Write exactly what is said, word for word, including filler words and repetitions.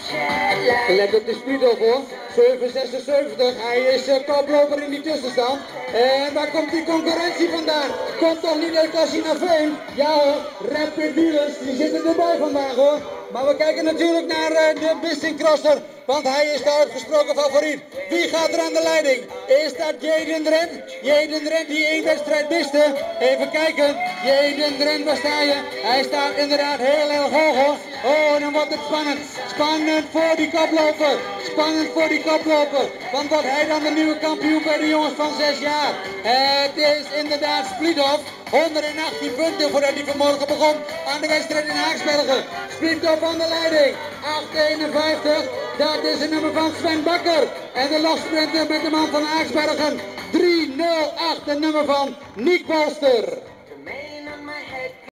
Let op de speed op hoor. zeven zesenzeventig, hij is uh, koploper in die tussenstand. En waar komt die concurrentie vandaan? Komt toch niet uit Cassinaveen? Ja hoor, Rapid Wheelers, die zitten erbij vandaag hoor. Maar we kijken natuurlijk naar uh, de Bissingcrosser, want hij is de uitgesproken favoriet. Wie gaat er aan de leiding? Is dat Jaden Drent? Jaden Drent die één wedstrijd miste. Even kijken, Jaden Drent, waar sta je? Hij staat inderdaad heel heel hoog hoor. Oh, dan wordt het spannend. Spannend voor die koploper. Spannend voor die koploper. Want wordt hij dan de nieuwe kampioen bij de jongens van zes jaar? Het is inderdaad Splithoff. honderdachttien punten voordat hij vanmorgen begon aan de wedstrijd in Haaksbergen. Splithoff aan de leiding. acht eenenvijftig. Dat is het nummer van Sven Bakker. En de lofsprinter met de man van Haaksbergen. drie nul acht, het nummer van Nick Bolster.